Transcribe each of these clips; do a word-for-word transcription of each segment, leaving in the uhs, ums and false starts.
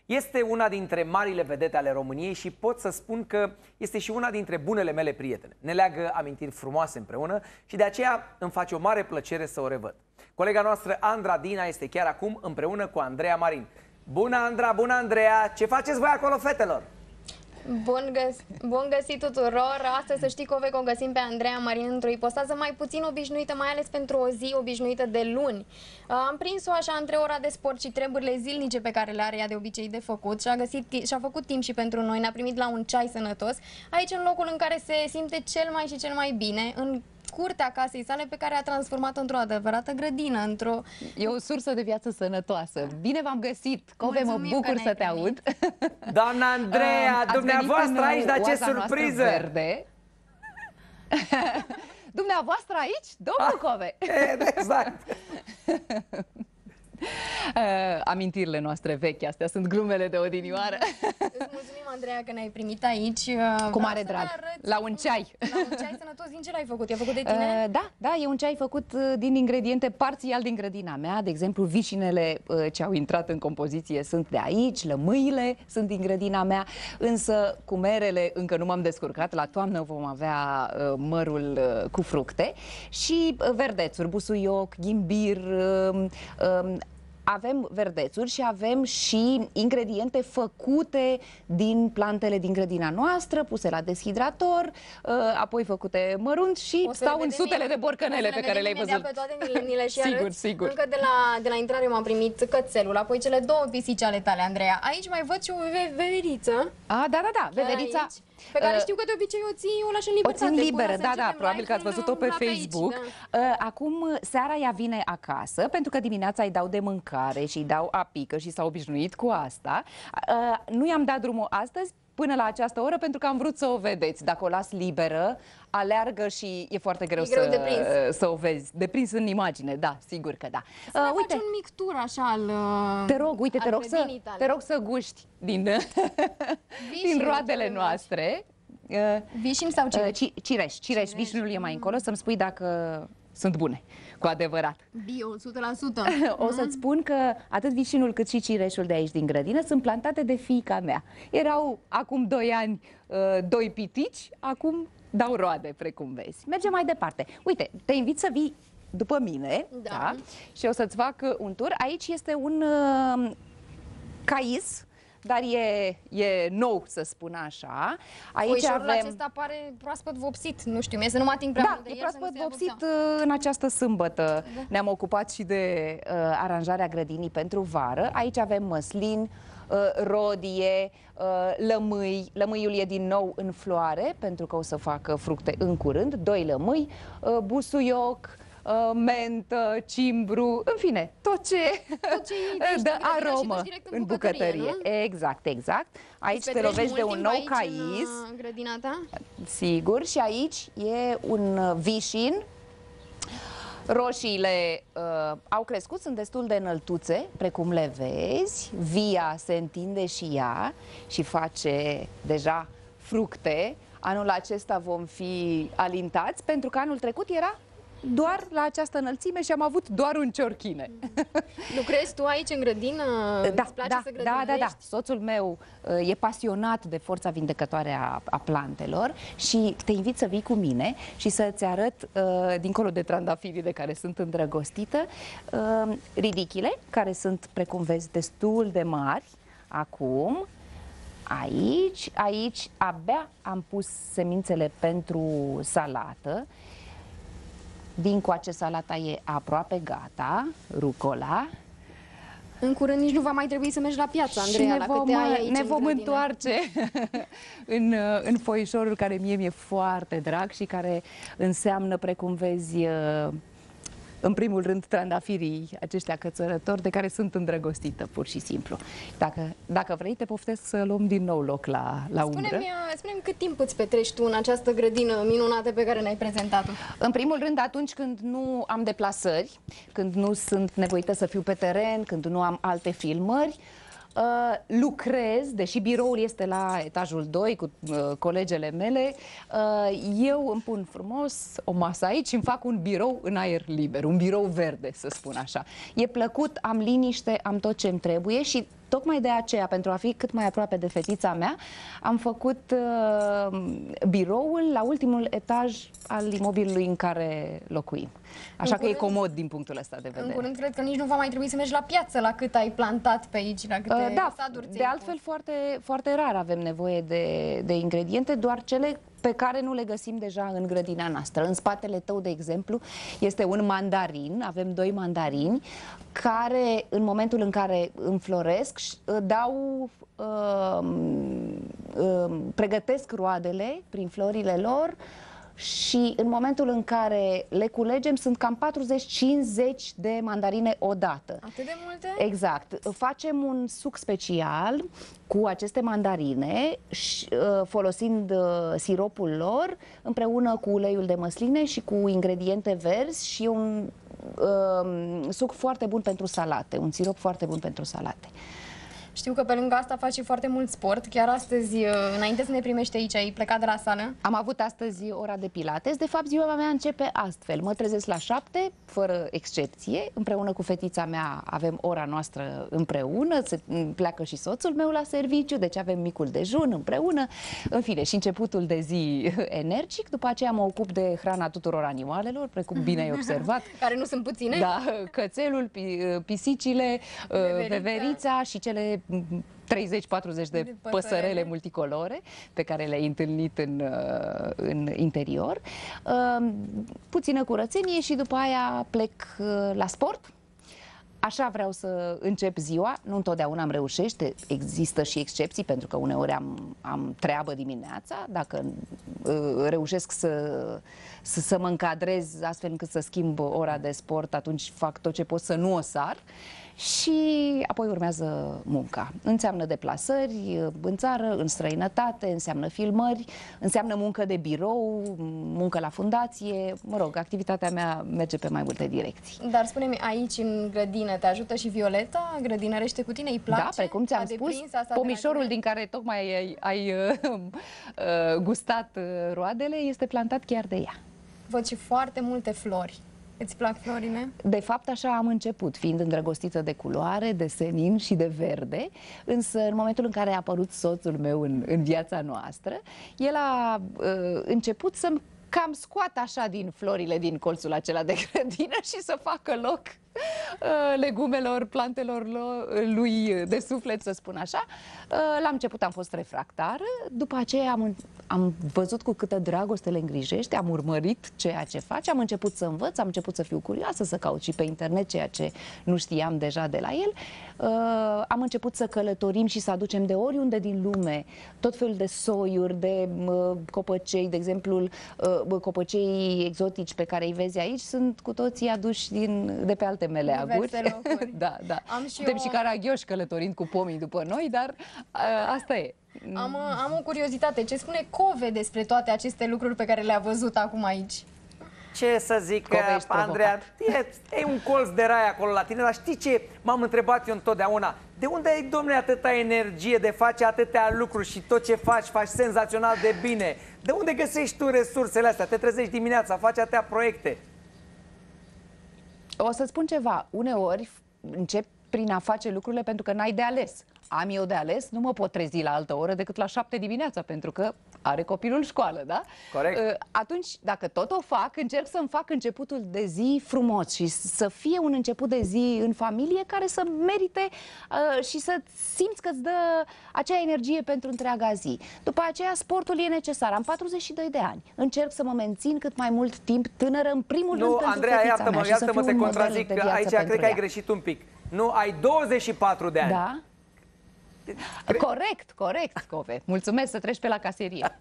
Este una dintre marile vedete ale României și pot să spun că este și una dintre bunele mele prietene. Ne leagă amintiri frumoase împreună și de aceea îmi face o mare plăcere să o revăd. Colega noastră Andra Dina este chiar acum împreună cu Andreea Marin. Bună, Andra! Bună, Andreea! Ce faceți voi acolo, fetelor? Bun, găs bun găsit tuturor! Astăzi să știi că o vei găsim pe Andreea Marin într-o ipostază mai puțin obișnuită, mai ales pentru o zi obișnuită de luni. Am prins-o așa între ora de sport și treburile zilnice pe care le are ea de obicei de făcut și a, găsit, și a făcut timp și pentru noi, ne-a primit la un ceai sănătos, aici în locul în care se simte cel mai și cel mai bine, în curtea casei sale pe care a transformat-o într-o adevărată grădină, într-o... E o sursă de viață sănătoasă. Bine v-am găsit! Cove, mă bucur să te aud! Doamna Andreea, dumneavoastră aici, dar ce surpriză! Verde. Dumneavoastră aici? Domnul Cove! Exact! Uh, amintirile noastre vechi, astea sunt glumele de odinioară. Îți mulțumim, Andreea, că ne-ai primit aici. Cu mare drag. La un ceai. La un ceai sănătos. Din ce l-ai făcut? E făcut de tine? Uh, da, da, e un ceai făcut din ingrediente parțial din grădina mea. De exemplu, vișinele uh, ce au intrat în compoziție sunt de aici, lămâile sunt din grădina mea, însă cu merele încă nu m-am descurcat. La toamnă vom avea uh, mărul uh, cu fructe și uh, verdețuri, busuioc, ghimbir, uh, uh, avem verdețuri și avem și ingrediente făcute din plantele din grădina noastră, puse la deshidrator, apoi făcute mărunt și stau în sutele de borcanele pe care le-ai văzut. Pe toate ni le și sigur, arăți. sigur. Încă de la, de la intrare m-am primit cățelul, apoi cele două pisici ale tale, Andreea. Aici mai văd și o veveriță. A, da, da, da, veverița. Aici, pe care știu că de obicei o ții, o lași în libertate. O țin liberă, da, da, probabil că ați văzut-o pe Facebook. Aici, da. Acum, seara ea vine acasă, pentru că dimineața îi dau de mâncare și îi dau apică și s-a obișnuit cu asta. Nu i-am dat drumul astăzi până la această oră, pentru că am vrut să o vedeți. Dacă o las liberă, aleargă și e foarte greu, e greu să, de prins. să o vezi. De prins în imagine, da, sigur că da. Să uh, uite, faci un mic tur așa al Te rog, uite, te rog, să, te rog să guști din, din roadele noastre. Vișin sau cireș? Uh, cireș, cireș. Vișinul e mai încolo, să-mi spui dacă sunt bune, cu adevărat. Bio, o sută la sută. O să-ți spun că atât vișinul cât și cireșul de aici din grădină sunt plantate de fiica mea. Erau acum doi ani doi pitici, acum dau roade, precum vezi. Mergem mai departe. Uite, te invit să vii după mine, da. Da? Și o să-ți fac un tur. Aici este un uh, cais, dar e, e nou, să spun așa. Aici Foișorul avem... acesta pare proaspăt vopsit, nu știu, mie să nu mă ating prea da, mult de e el, proaspăt să nu vopsit se în această sâmbătă. Da. Ne-am ocupat și de uh, aranjarea grădinii pentru vară. Aici avem măslin, uh, rodie, uh, lămâi. Lămâiul e din nou în floare, pentru că o să facă fructe în curând. Doi lămâi, uh, busuioc, Uh, mentă, cimbru, în fine, tot ce, tot ce dă aromă în, în bucătărie. bucătărie. Exact, exact. Aici te lovești de un nou cais. În grădina ta? Sigur, și aici e un vișin. Roșiile uh, au crescut, sunt destul de înăltuțe, precum le vezi. Via se întinde și ea și face deja fructe. Anul acesta vom fi alintați, pentru că anul trecut era doar la această înălțime și am avut doar un ciorchine. Lucrezi tu aici în grădină? Da, Îți place da, să da, da, da. Soțul meu uh, e pasionat de forța vindecătoare a, a plantelor și te invit să vii cu mine și să-ți arăt, uh, dincolo de trandafirii de care sunt îndrăgostită, uh, ridichile, care sunt, precum vezi, destul de mari acum. Aici, aici abia am pus semințele pentru salată. Dincoace salata e aproape gata, rucola. În curând nici nu va mai trebui să mergi la piață, Andreea, și ne dacă vom, te ai aici ne în vom grădină. întoarce în, în foișorul care mie mi-e foarte drag și care înseamnă, precum vezi, în primul rând, trandafirii aceștia cățărători de care sunt îndrăgostită, pur și simplu. Dacă, dacă vrei, te poftesc să luăm din nou loc la, la umbră. Spune-mi, spune-mi cât timp îți petreci tu în această grădină minunată pe care ne-ai prezentat-o? În primul rând, atunci când nu am deplasări, când nu sunt nevoită să fiu pe teren, când nu am alte filmări, Uh, lucrez, deși biroul este la etajul doi cu uh, colegele mele, uh, eu îmi pun frumos o masă aici și îmi fac un birou în aer liber, un birou verde, să spun așa. E plăcut, am liniște, am tot ce îmi trebuie și tocmai de aceea, pentru a fi cât mai aproape de fetița mea, am făcut uh, biroul la ultimul etaj al imobilului în care locuim. Așa în că curând, e comod din punctul ăsta de vedere. În curând cred că nici nu va mai trebui să mergi la piață la cât ai plantat pe aici, la câte uh, da, saduri de altfel foarte, foarte rar avem nevoie de, de ingrediente, doar cele pe care nu le găsim deja în grădina noastră. În spatele tău, de exemplu, este un mandarin, avem doi mandarini, care în momentul în care înfloresc dau, uh, uh, pregătesc roadele prin florile lor și în momentul în care le culegem sunt cam patruzeci cincizeci de mandarine odată. Atât de multe? Exact. Facem un suc special cu aceste mandarine, folosind siropul lor împreună cu uleiul de măsline și cu ingrediente verzi și un um, suc foarte bun pentru salate, un sirop foarte bun pentru salate. Știu că pe lângă asta faci și foarte mult sport. Chiar astăzi, înainte să ne primești aici, ai plecat de la sală? Am avut astăzi ora de pilates. De fapt, ziua mea începe astfel. Mă trezesc la șapte, fără excepție. Împreună cu fetița mea avem ora noastră împreună. Se pleacă și soțul meu la serviciu, deci avem micul dejun împreună. În fine, și începutul de zi energic. După aceea mă ocup de hrana tuturor animalelor, precum bine ai observat. Care nu sunt puține. Da, cățelul, pisicile, veverița, veverița și cele treizeci patruzeci de, de păsărele. păsărele multicolore pe care le-ai întâlnit în, în interior. Puțină curățenie și după aia plec la sport. Așa vreau să încep ziua, nu întotdeauna îmi reușește, există și excepții, pentru că uneori am, am treabă dimineața, dacă uh, reușesc să, să, să mă încadrez astfel încât să schimb ora de sport, atunci fac tot ce pot să nu o sar. Și apoi urmează munca. Înseamnă deplasări în țară, în străinătate, înseamnă filmări, înseamnă muncă de birou, muncă la fundație, mă rog, activitatea mea merge pe mai multe direcții. Dar spune-mi, aici în grădină te ajută și Violeta? Grădinărește cu tine? Îi place? Da, precum ți-am spus, pomișorul din care tocmai ai, ai uh, uh, gustat uh, roadele este plantat chiar de ea. Văd și foarte multe flori. Îți plac florile? De fapt, așa am început, fiind îndrăgostită de culoare, de senin și de verde, însă în momentul în care a apărut soțul meu în, în viața noastră, el a uh, început să-mi cam scoată așa din florile din colțul acela de grădină și să facă loc uh, legumelor, plantelor lui de suflet, să spun așa. Uh, la început am fost refractară, după aceea am, am văzut cu câtă dragoste le îngrijește, am urmărit ceea ce face, am început să învăț, am început să fiu curioasă, să caut și pe internet ceea ce nu știam deja de la el. Uh, am început să călătorim și să aducem de oriunde din lume tot felul de soiuri, de uh, copăcei, de exemplu, uh, copăcei exotici pe care îi vezi aici sunt cu toții aduși din, de pe alte meleaguri. Da, da. Am și Suntem eu... și caragioși călătorind cu pomii după noi, dar uh, asta e. Am, am o curiozitate. Ce spune Cove despre toate aceste lucruri pe care le-a văzut acum aici? Ce să zic, Andreea, e, e un colț de rai acolo la tine, dar știi ce m-am întrebat eu întotdeauna? De unde ai, domnule, atâta energie de face atâtea lucruri și tot ce faci, faci senzațional de bine? De unde găsești tu resursele astea? Te trezești dimineața, faci atâtea proiecte? O să spun ceva, uneori încep prin a face lucrurile pentru că n-ai de ales. Am eu de ales, nu mă pot trezi la altă oră decât la șapte dimineața, pentru că are copilul școală, da? Corect. Atunci, dacă tot o fac, încerc să-mi fac începutul de zi frumos și să fie un început de zi în familie care să merite uh, și să simți că îți dă acea energie pentru întreaga zi. După aceea, sportul e necesar. Am patruzeci și doi de ani. Încerc să mă mențin cât mai mult timp tânără, în primul nu, rând pentru Andreea, fetița iartă-mă, mea iartă-mă, te contrazic, că aici cred că ai greșit un pic. Nu, ai douăzeci și patru de ani. Da? Corect, corect, Cove. Mulțumesc, să treci pe la caserie.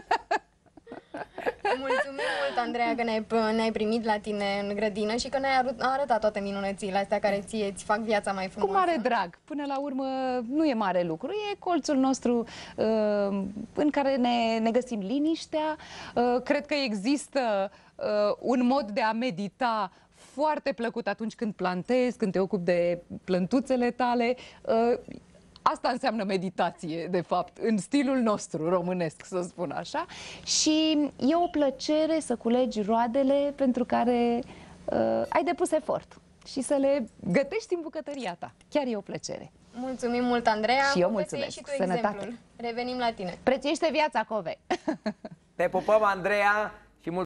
Mulțumim mult, Andreea, că ne-ai ne primit la tine în grădină și că ne-ai arătat toate minunățile astea care ție îți fac viața mai frumoasă. Cu mare drag. Până la urmă nu e mare lucru, e colțul nostru uh, în care ne, ne găsim liniștea. Uh, cred că există uh, un mod de a medita foarte plăcut atunci când plantezi, când te ocupi de plântuțele tale. Uh, Asta înseamnă meditație, de fapt, în stilul nostru românesc, să spun așa. Și e o plăcere să culegi roadele pentru care uh, ai depus efort și să le gătești în bucătăria ta. Chiar e o plăcere. Mulțumim mult, Andreea. Și eu Cum mulțumesc. Și tu Sănătate. exemplul. Revenim la tine. Prețuiește viața, Cove! Te pupăm, Andreea!